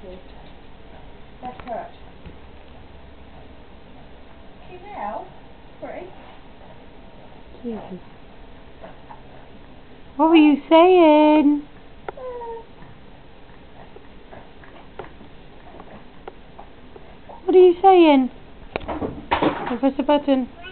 you. Left perch. Okay, now, pretty. Jesus. What were you saying? What are you saying? Press the button.